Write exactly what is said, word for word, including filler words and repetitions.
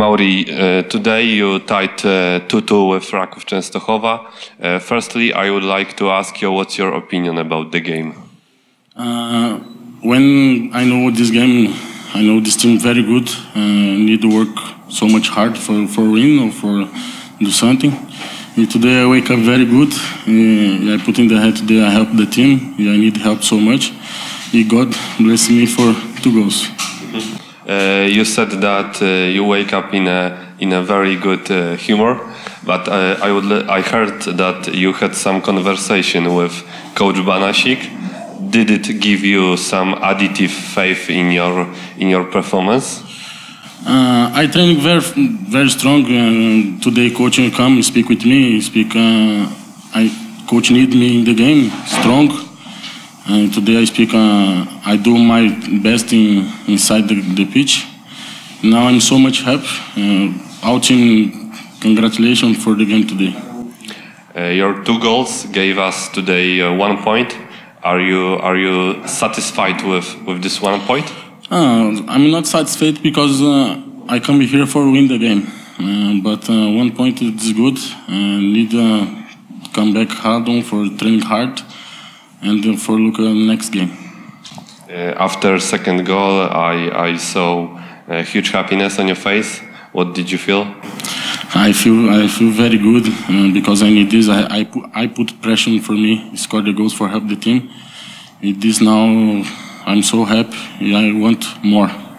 Mauri, uh, today you tied two two uh, with Raków Częstochowa. Uh, firstly, I would like to ask you what's your opinion about the game? Uh, when I know this game, I know this team very good. Uh, need to work so much hard for, for win or for do something. Uh, today I wake up very good. Uh, I put in the head today I help the team. I need help so much. Uh, God bless me for two goals. Mm-hmm. Uh, you said that uh, you wake up in a in a very good uh, humor, but uh, I would I heard that you had some conversation with Coach Banasik. Did it give you some additive faith in your in your performance? Uh, I train very very strong. Uh, today, coach come speak with me. Speak. Uh, I coach need me in the game strong. And today I speak, uh, I do my best in, inside the, the pitch. Now I'm so much happy. Uh, our team, congratulations for the game today. Uh, your two goals gave us today uh, one point. Are you are you satisfied with, with this one point? Uh, I'm not satisfied because uh, I come here for win the game. Uh, but uh, one point is good. Uh, need to uh, come back hard on for training hard. And for look at the next game. Uh, after second goal, I, I saw a huge happiness on your face. What did you feel? I feel I feel very good uh, because I need this. I I put, I put pressure for me. Score the goals for help the team. With this now, I'm so happy. I want more.